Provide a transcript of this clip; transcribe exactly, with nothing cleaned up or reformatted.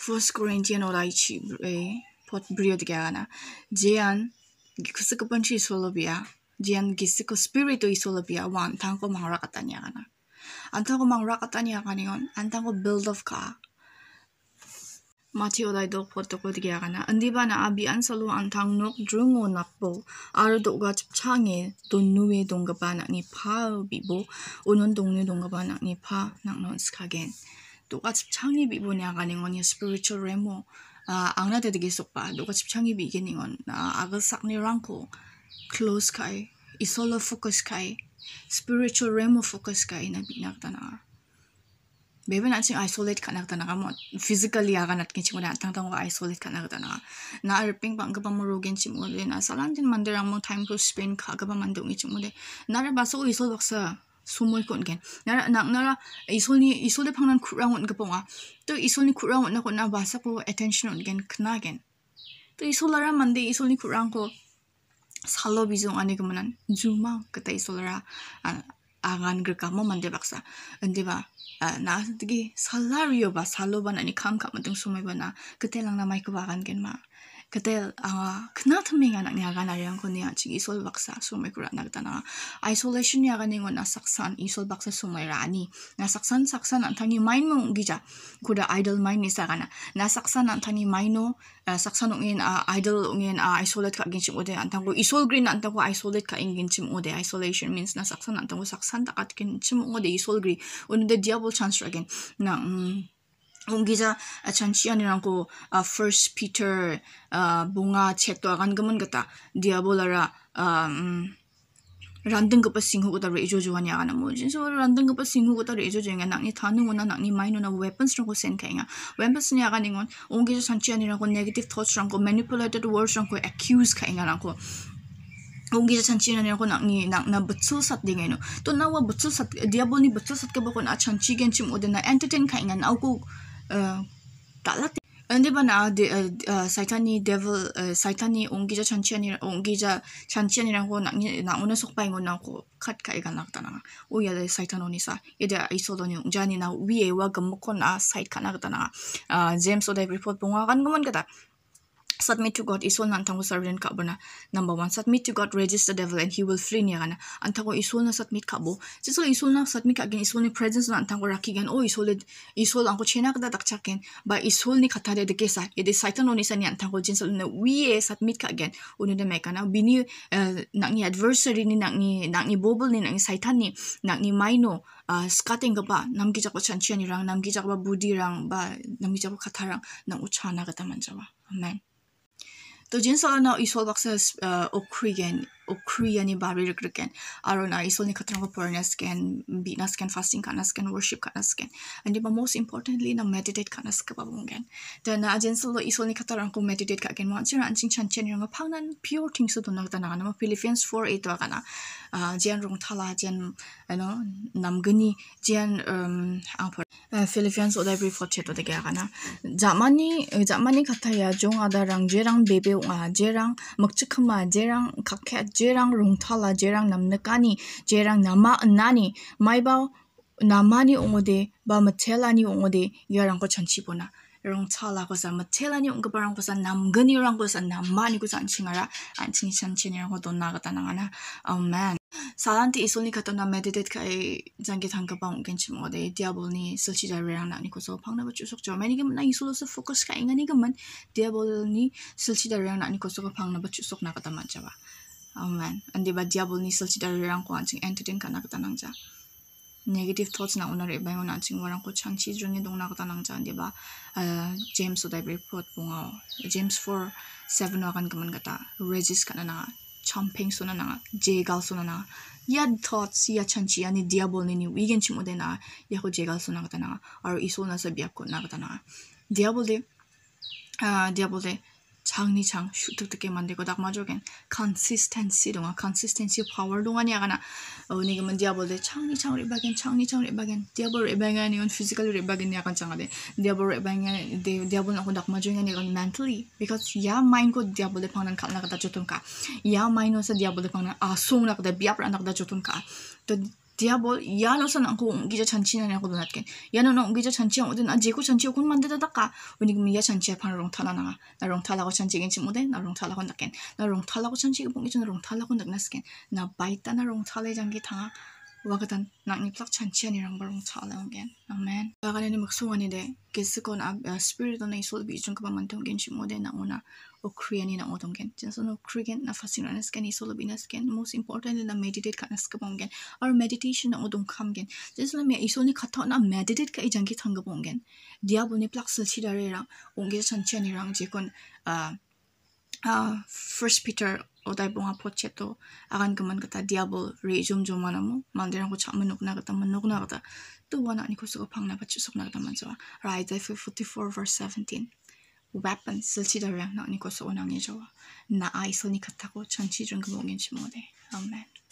First Corinthians orai chi eh pot brio digana. Jian gisiko panchi isolobia. Jian gisiko spirito isolobia wan tangko Marak katanya kana. Antangko Marak katanya kaningon antangko build of ka. Mati orai do pot ko digana. Andi ba na abi an salo antang nok drungo nakbo. Aro do ga change do nuwe donga ba nak ni pa bibo. Unon dongnu donga ba nak ni pa nak non skagen. 똑같이 창립이 뭐냐 가는 거냐 spiritual realm 아 angna 되게 속바 똑같이 창립이 이게는 건 아가 삭니랑고 close kai isolo focus kai spiritual realm focus kai na binakdana bebe na sing isolate kanakdana mo physically aga natkin chimuna tangtang ko isolate kanakdana na arping bang ka pamorogen chimule na salantin manderang mo time to spend ka ga ba mandong chimule na를 봐서 isol baksa 소모이 건겐 나라 나라 이솔니 이솔데 방난 쿠랑온 그 봉아 또 이솔니 쿠랑온 나고 나 봐서고 attention 온겐 크나겐 또 이솔라라 만데 이솔니 쿠랑고 살로 비종 아니 그만한 주마 그때 이솔라 아간 그까 뭐 만데 박사 근데 봐나 되게 살라리오 봐 살로반 아니 감감 등 소모이 봐나 그때랑 나 마이크 바간겐 마 그때 아 그나트밍 아니 아가나랑 거냐 지기 이솔 박사 소모이 그라 나다나 isolation 야가는 건 나삭산 이솔 박사 소모이라니 나삭산 saksan 안타니 마인모 기자 고다 idle mind 이사가나 나삭산 안타니 마이노 saksan 옹인 아 idle 옹인 아 isolate 가긴 침오데 안타고 이솔 그린 안타고 isolate 가 인긴 침오데 isolation means 나삭산 안타고 saksan 다 같긴 침오데 이솔 그리 오는데 diable chance again 나 음 옹기자 찬치안이랑고 First Peter bunga 책도 아간 그문 같다 디아볼라라 음 란등 그 싱후고다 레조조하냐 하나 뭐 진짜 란등 그 싱후고다 레조조냐 낙니 타능오나 낙니 마이노나 weapons라고 센카잉아 weapons니 아가는 건 옹기자 찬치안이랑고 negative thoughts랑고 manipulated words랑고 accuse 카잉아랑고 옹기자 찬치안이랑고 낙니 낙나 betul sat dingeno to nawa betul sat diabolni betul sat ke bakon a 찬치겐 침 오데나 entertain 카잉아 나고 달라 근데 바나 사이탄이 devil 사이탄이 옹기자 찬치안이 옹기자 찬치안이라고 나니 나오는 속바잉고 나고 컷카이가 나타나 오야데 사이탄 오니사 얘데 이소도니 옹자니나 위에와 금목코나 사이트 나타나 아 제임스 오다이 리포트 봉화간 거만 가다 submit to God isol na antang ko servant ka bana number one submit to God resist the devil and he will flee niya kana antang ko isol na submit ka bo so isol na submit ka again isol ni presence na antang ko rakigan o isol isol ang ko chena kada dakchaken ba isol ni katade de kesa ede satan oni sa ni antang ko jinsol na we submit ka again uno de me kana bini nang ni adversary ni nang ni nang ni bobble ni nang satan ni nang ni maino skating ka ba namgi jako chanchian rang namgi jako ba budi rang ba namgi jako katarang nang uchana kata manjawa amen तो जिन साल ना इसोल बक्स ओक्रिगन ओक्रियानी बारी रखरकन आरो ना इसोल ने खतरों को पढ़ने स्कैन बीना स्कैन फास्टिंग करना स्कैन वर्शिप करना स्कैन एंड बा मोस्ट इम्पोर्टेंटली ना मेडिटेट करना स्कैन बाबूंगन तो ना जिन साल इसोल ने खतरों को मेडिटेट करके मांचर अंचिंग चंचन रंग पांगन प्योर थिंग्स तो ना तना ना फिलिपियंस फोर एट वाला जियान रंग थाला जियान you know namgani jian um Philippians oda brief for chat odege agana jamani jamani kataya jong adarang jerang bebe wa jerang makchikma jerang kakhe jerang rungthala jerang namnakani jerang nama nani maibao namani ongode ba mathelani ongode yarang ko chanchibona rong chala ko sa mathelani ong parang ko sa namgani rang ko sa namani ko sa anchingara anching chanchini rang ko don nagata nangana amen 사란티 이솔니 카토나 메디테이트 카이 장게 당가방 옹겐치 모데 디아볼니 실치다레랑 나니코서 방나바 추석죠 매니금 나 이솔로서 포커스 카잉아니금만 디아볼니 실치다레랑 나니코서 방나바 추석 나가다 만자와 아멘 안디바 디아볼니 실치다레랑 코 안칭 엔터테인 카나가다 낭자 negative thoughts na onar iba yon anching warang ko changchi jungye dong na kata nangja andiba James oda report bunga James four seven wakan kaman kata resist kana na chomping suna na jegal suna na yad thoughts ya chanchi ani diabol ni wigen chimode na yako jegal suna kata na aro isol na sa biak ko na kata na diabol de ah diabol de 장니 장 슈트게 만들고 딱 맞아겐 consistency 동아 consistency power 동안이 야가나 어니가 만 디아볼데 장니 장 리바겐 장니 장 리바겐 디아볼 리바겐 이건 physical 리바겐 약간 장아데 디아볼 리바겐 디아볼 나고 딱 맞아겐 이건 mentally because ya mind ko diabol 방난 칼나 가다 jotunka ya mind no sa diabol 방난 아송 나가다 비압 안 나가다 jotunka 또 diabol yalo san ang kung gija chanchi na ako donat ken yano no gija chanchi ang odin aji ko chanchi kun mande da ka unig miya chanchi pan rong thala na na rong thala ko chanchi gen chimode na rong thala ko naken na rong thala ko chanchi ko gijon rong thala ko naknas ken na baita na rong thala jangi thanga wagatan nak ni plak chanchi ni rang barong thala gen amen bagane ni maksungani de gesikon spirit on isol bi jung ka mantong gen chimode na una o kriani na odong gen so no krigen na fasinanas ken isol binas ken most important na meditate kanas ka bongen or meditation na odong kam gen just la me isol ni khatha na meditate ka ijangi thang ga bongen diabol ni plak sil chidare rang ongge chanchi ni rang jikon a Uh, First Peter oday bunga pocheto akan gaman kata diabol re jom jom mana mo mandirang ko chama nuk na kata manuk na kata tu wana ni ko suko pang na pachusok na kata manso right Isaiah forty-four verse seventeen weapon silchi da rang na ni ko so nang ni jawa na isol ni katako chanchijringbong gen chimode amen.